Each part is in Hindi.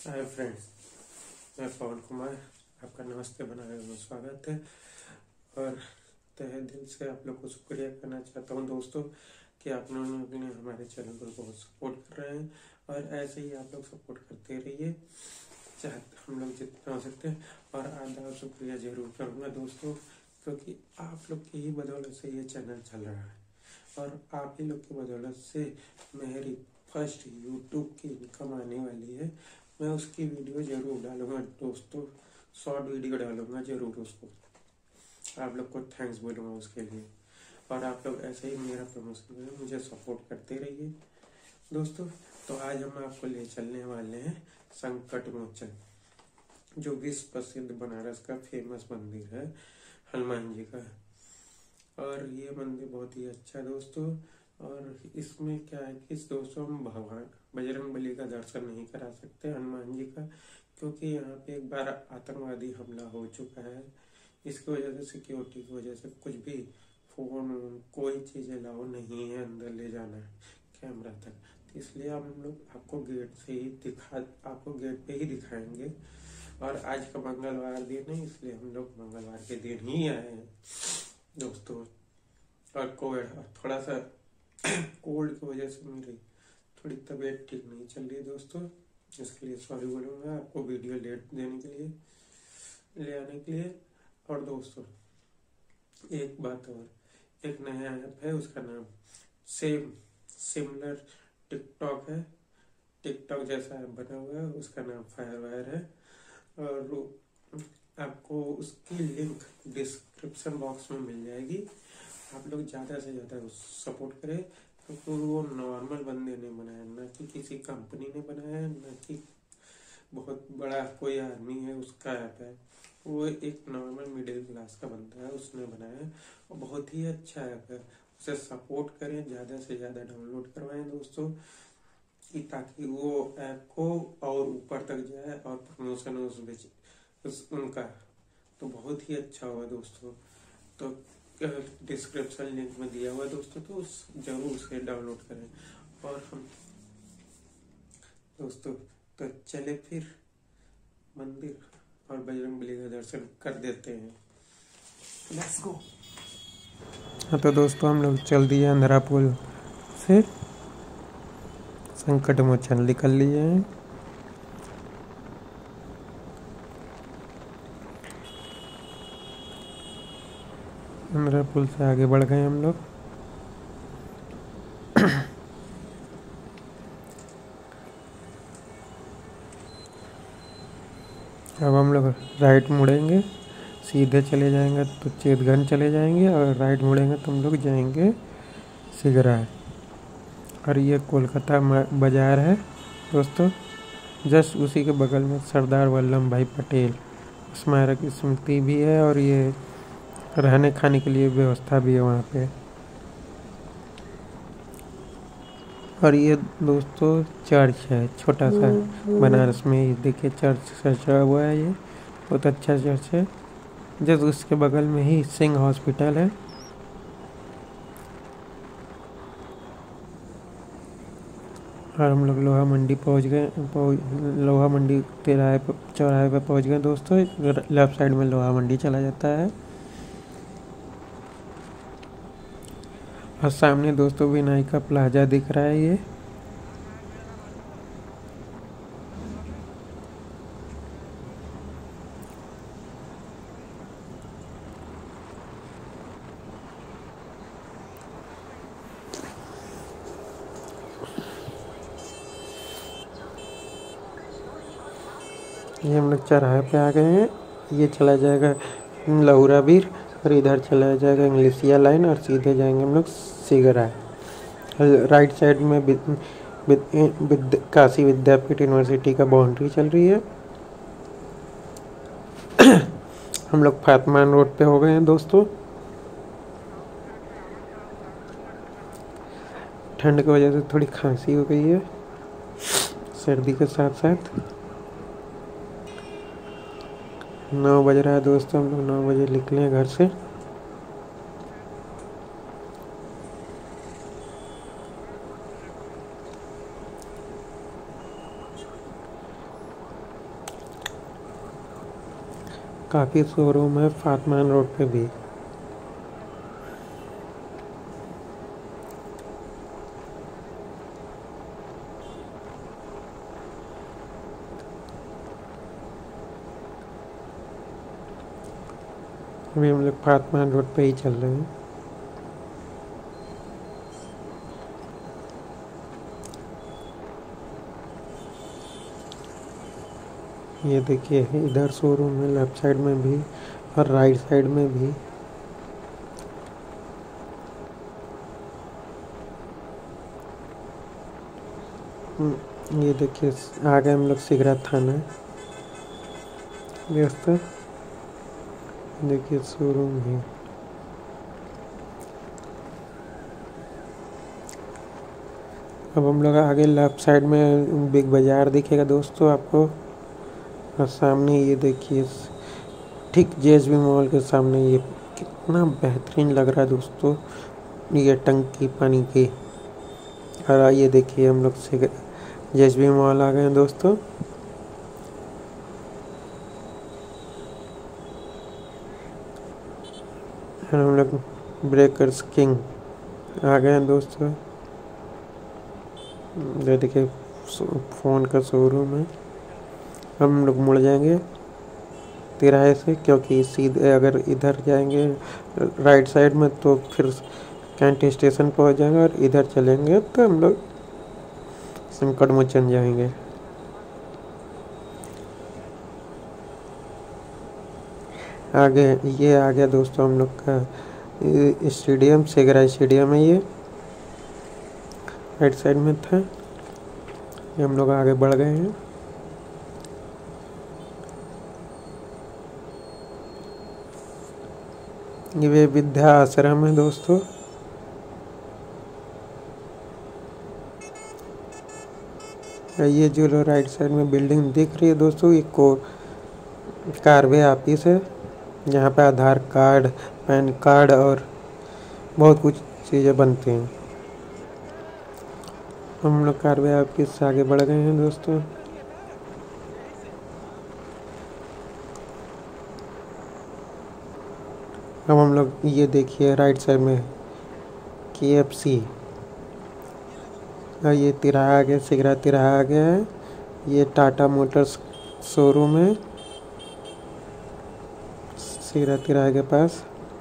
हाय फ्रेंड्स, मैं पवन कुमार आपका नमस्ते बनाए हुए स्वागत है। और तहे दिल से आप लोग को शुक्रिया करना चाहता हूँ दोस्तों कि आप लोगों ने हमारे चैनल को बहुत सपोर्ट कर रहे हैं और ऐसे ही आप लोग सपोर्ट करते रहिए, चाहे हम लोग जितना हो सकते हैं। और आधा शुक्रिया जरूर करूँगा दोस्तों, क्योंकि आप लोग की ही बदौलत से ये चैनल चल रहा है और आप ही लोग की बदौलत से मेरी फर्स्ट यूट्यूब की इनकम आने वाली है। मैं उसकी वीडियो जरूर डालूंगा दोस्तों, शॉर्ट वीडियो डालूंगा जरूर उसको। आप लोग को थैंक्स बोलूँगा उसके लिए। और आप लोग ऐसे ही मेरा प्रमोशन करें, मुझे सपोर्ट करते रहिए दोस्तों। तो आज हम आपको ले चलने वाले हैं संकट मोचन, जो विश्व प्रसिद्ध बनारस का फेमस मंदिर है हनुमान जी का। और ये मंदिर बहुत ही अच्छा है दोस्तों। और इसमें क्या है कि दोस्तों हम भगवान बजरंगबली का दर्शन नहीं करा सकते हनुमान जी का, क्योंकि यहाँ पे एक बार आतंकवादी हमला हो चुका है। इसकी वजह से सिक्योरिटी की वजह से कुछ भी फोन कोई चीज़ अलाउ नहीं है अंदर ले जाना है कैमरा तक। तो इसलिए हम लोग आपको गेट से ही आपको गेट पे ही दिखाएंगे। और आज का मंगलवार दिन है, इसलिए हम लोग मंगलवार के दिन ही आए हैं दोस्तों। और कोविड थोड़ा सा कोल्ड की वजह से मेरी थोड़ी तबीयत ठीक नहीं चल रही है दोस्तों, इसके लिए सॉरी बोलूँगा आपको वीडियो लेट देने के लिए, ले आने के लिए। और दोस्तों एक बात और, एक नया ऐप है, उसका नाम सिमिलर टिकटॉक है। टिकटॉक जैसा ऐप बना हुआ है, उसका नाम फायरवायर है। और आपको उसकी लिंक डिस्क्रिप्शन बॉक्स में मिल जाएगी। आप लोग ज़्यादा से ज़्यादा सपोर्ट करें, क्योंकि वो नॉर्मल बंदे ने बनाया, ना कि किसी कंपनी ने बनाया है, ना कि बहुत बड़ा कोई आदमी है उसका ऐप है। वो एक नॉर्मल मिडिल क्लास का बंदा है, उसने बनाया है और बहुत ही अच्छा ऐप है। उसे सपोर्ट करें, ज़्यादा से ज़्यादा डाउनलोड करवाएं दोस्तों, कि ताकि वो ऐप को और ऊपर तक जाए और प्रमोशन उनका तो बहुत ही अच्छा होगा दोस्तों। तो डिस्क्रिप्शन लिंक में दिया हुआ है दोस्तों, तो जरूर उसे डाउनलोड करें। और हम दोस्तों तो चले फिर मंदिर और बजरंगबली का दर्शन कर देते हैं। Let's go. हाँ तो दोस्तों हम लोग चल दिए अंधेरा पुल से संकट मोचन निकल लिए हैं। अंधेरा पुल से आगे बढ़ गए हम लोग। अब हम लोग राइट मुड़ेंगे, सीधे चले जाएंगे तो चेतगंज चले जाएंगे, और राइट मुड़ेंगे तो हम लोग जाएंगे सिगरा। और ये कोलकाता बाजार है दोस्तों। जस्ट उसी के बगल में सरदार वल्लभ भाई पटेल स्मारक स्मृति भी है, और ये रहने खाने के लिए व्यवस्था भी है वहाँ पे। और ये दोस्तों चर्च है, छोटा सा बनारस में, ये देखिए चर्च सजा हुआ है, ये बहुत अच्छा चर्च है। जस्ट उसके बगल में ही सिंह हॉस्पिटल है। और हम लोग लोहा मंडी पहुँच गए, लोहा मंडी चौराहे पे पहुँच गए दोस्तों। लेफ्ट साइड में लोहा मंडी चला जाता है। और सामने दोस्तों विनायका प्लाजा दिख रहा है ये। ये हम लोग चौराहे पे आ गए हैं। ये चला जाएगा लहुरा बीर, और इधर चला जाएगा इंग्लिशिया लाइन, और सीधे जाएंगे हम लोग सिगरा। राइट साइड में काशी विद्यापीठ यूनिवर्सिटी का बाउंड्री चल रही है। हम लोग फातमान रोड पे हो गए हैं दोस्तों। ठंड की वजह से थोड़ी खांसी हो गई है, सर्दी के साथ साथ। 9 बज रहा है दोस्तों, हम लोग 9 बजे निकले घर से। काफ़ी शोरूम है फातमान रोड पे भी। अभी हम लोग फातमान रोड पे ही चल रहे हैं। ये देखिए इधर शोरूम है, लेफ्ट साइड में भी और राइट साइड में भी। ये देखिए आगे हम लोग सिगरा थाना दोस्तों, देखिए शोरूम भी। अब हम लोग आगे लेफ्ट साइड में बिग बाज़ार दिखेगा दोस्तों आपको, और सामने ये देखिए ठीक जेएसबी मॉल के सामने ये कितना बेहतरीन लग रहा है दोस्तों, ये टंकी पानी की। और ये देखिए हम लोग से जेएसबी मॉल आ गए हैं दोस्तों। और हम लोग ब्रेकर्स किंग आ गए हैं दोस्तों। ये देखिए फ़ोन का शोरूम है। हम लोग मुड़ जाएंगे तिराहे से, क्योंकि सीधे अगर इधर जाएंगे राइट साइड में तो फिर कैंटी स्टेशन पहुंच जाएंगे, और इधर चलेंगे तो हम लोग संकट मोचन जाएंगे। आगे ये आ गया दोस्तों हम लोग का स्टेडियम, सेगरा स्टेडियम है ये, राइट साइड में था। ये हम लोग आगे बढ़ गए हैं। ये विद्या आश्रम है दोस्तों। ये जो राइट साइड में बिल्डिंग दिख रही है दोस्तों, ये कार्वे ऑफिस है, यहाँ पे आधार कार्ड, पैन कार्ड और बहुत कुछ चीज़ें बनती हैं। हम लोग कार्वे ऑफिस से आगे बढ़ गए हैं दोस्तों। अब हम लोग ये देखिए राइट साइड में KFC, और ये तिराहा आ गया, सिगरा तिराहा आ गया है। ये टाटा मोटर्स शोरूम है सिगरा तिराहा के पास।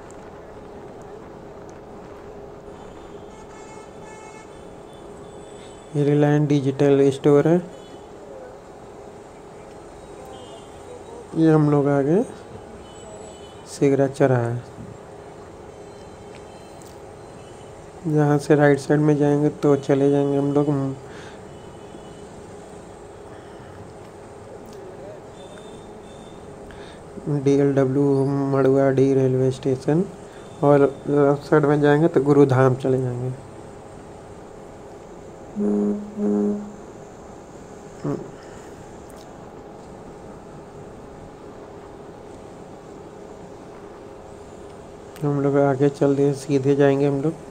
ये रिलायंस डिजिटल स्टोर है। ये हम लोग आ गए सिगरा चौराहा। यहाँ से राइट साइड में जाएंगे तो चले जाएंगे हम लोग DLW मड़ुआडी रेलवे स्टेशन, और लेफ्ट साइड में जाएंगे तो गुरुधाम चले जाएंगे। हम लोग आगे चल रहे हैं, सीधे जाएंगे हम लोग।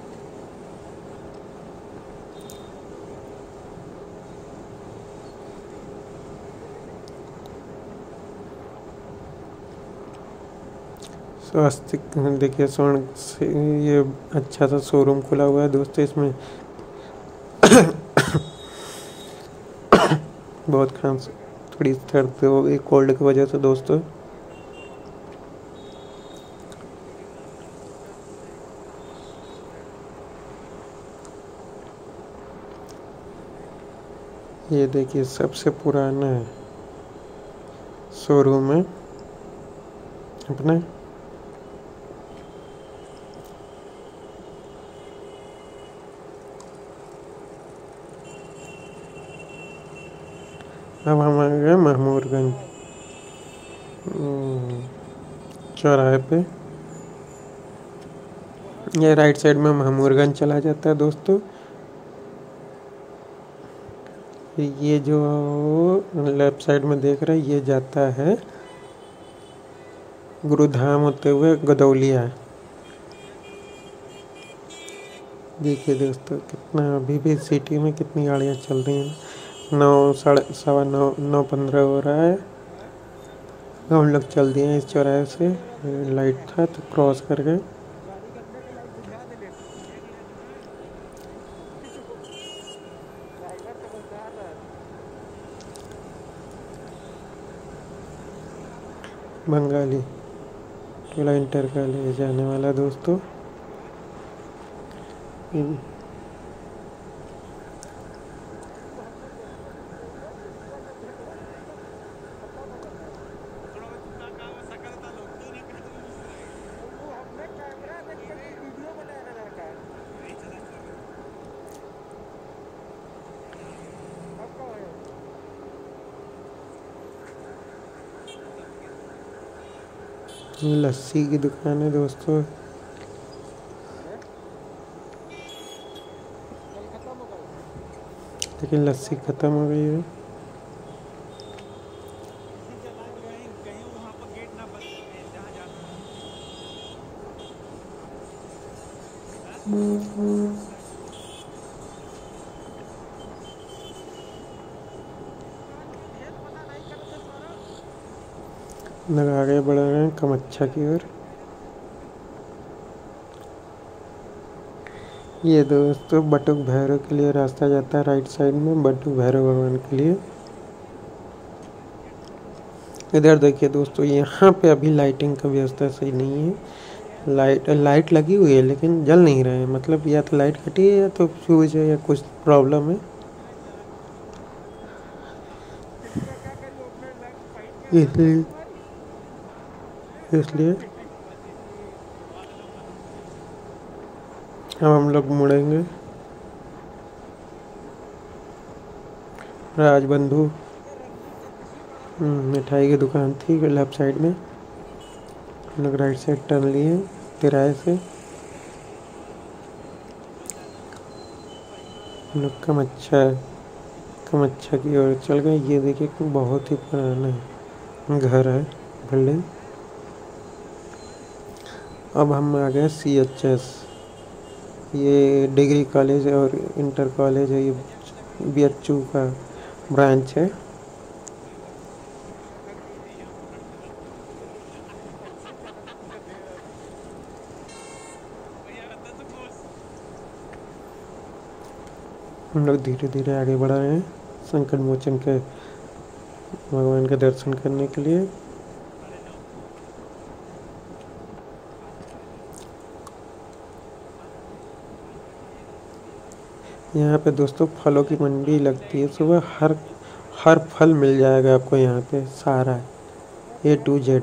स्वास्तिक देखिए स्वर्ण से ये अच्छा सा शोरूम खुला हुआ है दोस्तों। इसमें बहुत खांसी थोड़ी सर्दी हो गई कोल्ड की वजह से दोस्तों। ये देखिए सबसे पुराना शोरूम है अपना। अब हम आ गए महमूदगंज चौराहे पे। ये राइट साइड में महमूदगंज चला जाता है दोस्तों। ये जो लेफ्ट साइड में देख रहे हैं ये जाता है गुरुधाम होते हुए गदौलिया। देखिए दोस्तों कितना अभी भी सिटी में कितनी गाड़ियाँ चल रही हैं। 9 साढ़े 9:15 हो रहा है। हम लोग चल दिए इस चौराहे से, लाइट था तो क्रॉस कर गए। बंगाली टोला इंटर कॉलेज जाने वाला दोस्तों। ये लस्सी की दुकान है दोस्तों। लेकिन लस्सी खत्म हो गई है। लोग आगे बढ़ रहे हैं कमच्छा की ओर। ये दोस्तों बटुक भैरव के लिए रास्ता जाता है, राइट साइड में बटुक भैरव भगवान के लिए। इधर देखिए दोस्तों, यहाँ पे अभी लाइटिंग का व्यवस्था सही नहीं है। लाइट लगी हुई है लेकिन जल नहीं रहे हैं, मतलब या तो लाइट कटी है या तो फ्यूज है या कुछ प्रॉब्लम है, इसलिए अब हम लोग मुड़ेंगे। राजबंधु मिठाई की दुकान थी लेफ्ट साइड में। हम लोग राइट साइड टर्न लिए तिराहे से। हम लोग कमच्छा की ओर चल गए। ये देखिए बहुत ही पुराना घर है, बिल्डिंग। अब हम आ गए CHS, ये डिग्री कॉलेज और इंटर कॉलेज है, ये BHU का ब्रांच है। हम लोग धीरे धीरे आगे बढ़ रहे हैं संकट मोचन के भगवान के दर्शन करने के लिए। यहाँ पे दोस्तों फलों की मंडी लगती है सुबह। हर फल मिल जाएगा आपको यहाँ पे, सारा A to Z।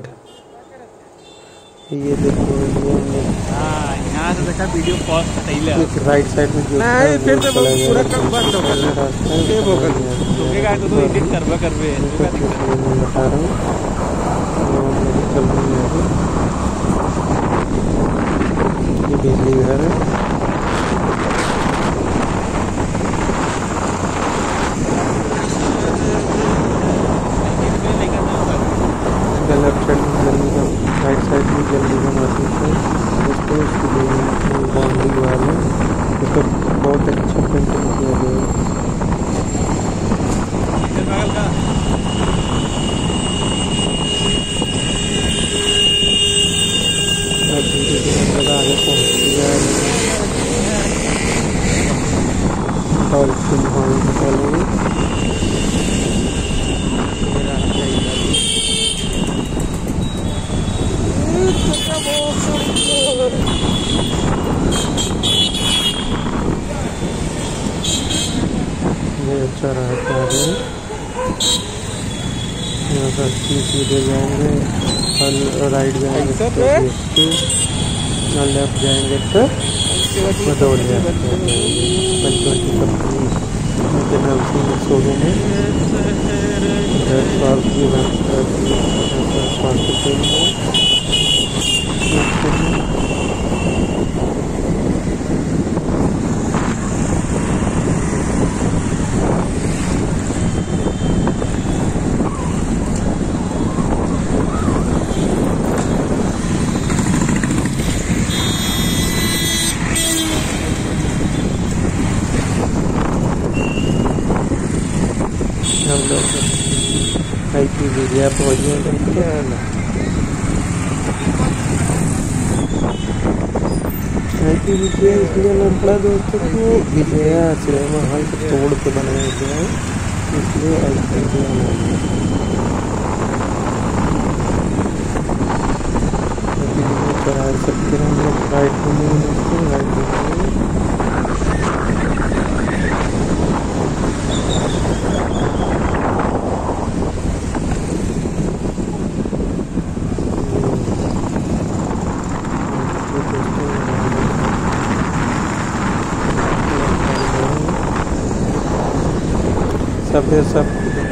ये देखो, यहाँ से देखा वीडियो पॉज सही ले राइट साइड में जो नहीं, फिर तो पूरा कम बंद हो गया। रुकेगा तो एडिट करवे बता रहा हूँ। ये बिजली घर है। लेफ्ट साइड में जल्दी का, राइट साइड में जल्दी का मार्केट है दोस्तों। उसकी बाउंड्री दीवार है, उसका बहुत अच्छा पेंटिंग किया गया है। आगे पहुँच गया डॉल्फिन हॉल कॉलेज। ये अच्छा रहता है। यहाँ पर सीधे जाएंगे और राइट जाएंगे तो लेफ्ट जाएंगे तो भदौलिया। पंचवटी कंपनी के नाम से शोरूम है। स्वास्थ्य केंद्र हम लोग IP विजया पहुँच गए IP विजया इसलिए नाम पड़ा दोस्तों कि विजया सिनेमा हॉल को तोड़ के बनाया गया है, इसलिए IP विजया नाम है। चौराहे से फिर हम लोग राइट घूमेंगे दोस्तों, राइट घूमेंगे। सब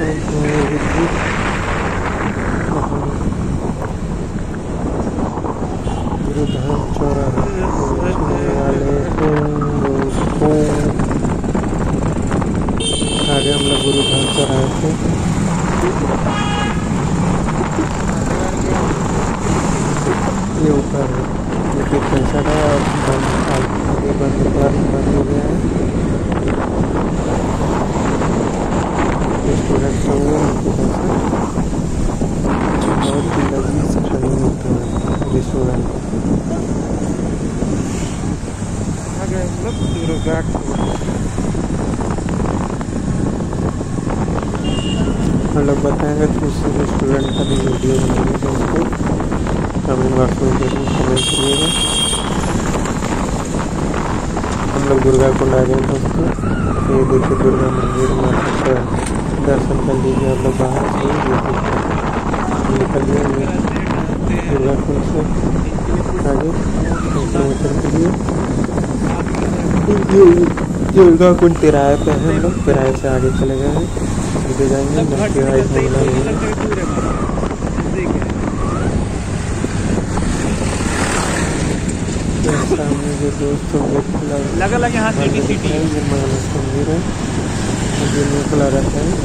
गुरुधाम चौराहे वाले दोस्तों, आगे हम लोग गुरुधाम चौराहे पे ये ऊपर क्योंकि पैसा का आगे बंद हो गया है। रेस्टोरेंट का वो बहुत ही लजीज खाना मिलता है रेस्टोरेंट। हम लोग बताएंगे तो उस रेस्टोरेंट का भी वीडियो बनाएंगे दोस्तों, कमेंट बॉक्स में जरूर कमेंट करिएगा। हम लोग दुर्गा कुंड आ गए दोस्तों, ये देखिए दुर्गा मंदिर में दर्शन कर लीजिए आप लोग बाहर से निकल गए दुर्गा कुंड से आगे किलोमीटर के लिए। दुर्गा कुंड तिराहे पे है, हम लोग तिराहे से आगे चले गए हैं, सीधे जाएंगे तिराहे सामने जो दोस्तों लगा यहाँ सिटी ये मानस मंदिर है, जो खुला रहता है।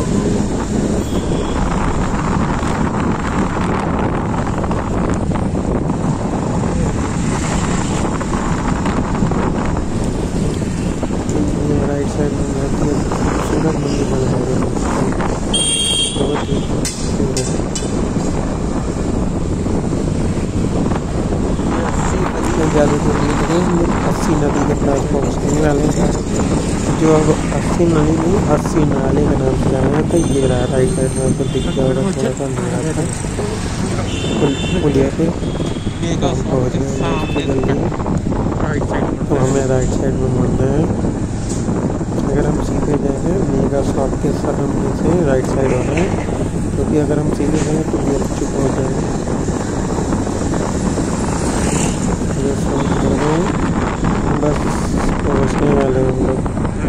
राइट साइड में बहुत ही खूबसूरत मंदिर बनाया गया है, बहुत ही खूबसूरत। ज़्यादा दूर नहीं लगे, 80 नदी के पास पहुँचने वाले हैं, जो अब 80 नदी नहीं 80 नाले का नाम से जाना था। ये रहा राइट साइड में आपको दिख गया होगा, थोड़ा सा अंधेरा था पुलिया पे, तो हम पहुँच गए जल्दी। तो हमें राइट साइड में मुड़ना है, अगर हम सीधे जाएंगे मेगा शॉप के सामने से राइट साइड होना है, क्योंकि अगर हम सीधे जाएंगे तो देर चुप हो जाएंगे। बस पहुँचने वाले हम लोग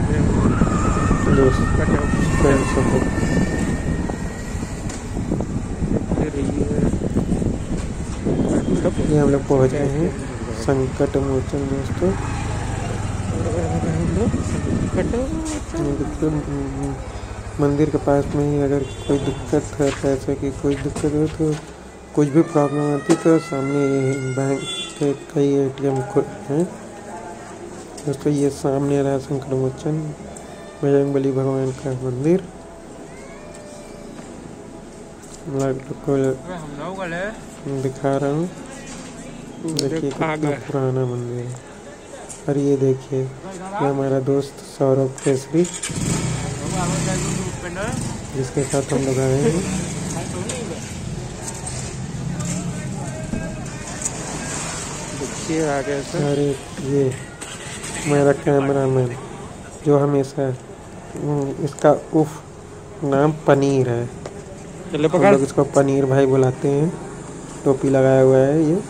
दोस्त फ्रेंड सब लोग। ये हम लोग पहुँच गए हैं संकट मोचन दोस्तों। मंदिर के पास में ही अगर कोई दिक्कत है, पैसे की कोई दिक्कत हो तो कुछ भी प्रॉब्लम आती तो सामने बैंक के कई ATM हैं दोस्तों। ये सामने रहा संकट मोचन बजरंगबली भगवान का मंदिर, को दिखा रहा हूँ। देखिए कितना पुराना मंदिर है। और ये देखिए ये हमारा दोस्त सौरभ केसरी, जिसके साथ हम लोग आए हैं। देखिए आगे से, अरे ये मेरा कैमरामैन जो हमेशा इसका उफ नाम पनीर है, हम लोग इसको पनीर भाई बुलाते हैं। टोपी लगाया हुआ है ये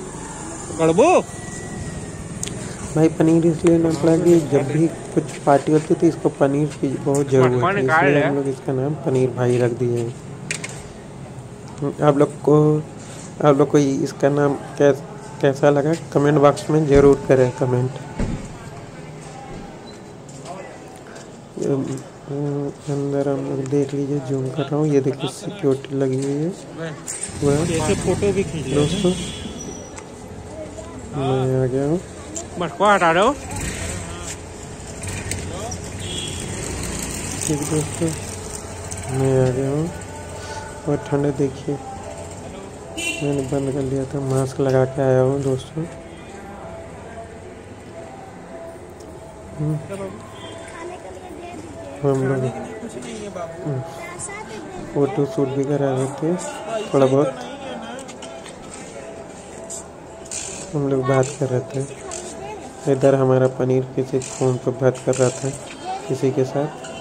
भाई। पनीर इसलिए नाम पड़ा कि जब भी कुछ पार्टी होती थी इसको पनीर की बहुत जरूरत है, इसलिए हम लोग इसका नाम पनीर भाई रख दिए हैं। आप लोग को इसका नाम कैसा लगा कमेंट बॉक्स में ज़रूर करें कमेंट। अंदर हम लोग देख लीजिए, जूम कर रहा हूँ, ये देखिए सिक्योरिटी लगी हुई है वह फोटो भी खींच दोस्तों। मैं आ गया हूँ, हटा दो ठीक दोस्तों, मैं आ गया हूँ। और ठंड देखिए, मैंने बंद कर लिया था, मास्क लगा के आया हूँ दोस्तों। हम लोग फोटो शूट भी करा रहे थे थोड़ा बहुत, हम लोग बात कर रहे थे। इधर हमारा पनीर किसी फ़ोन पर बात कर रहा था किसी के साथ।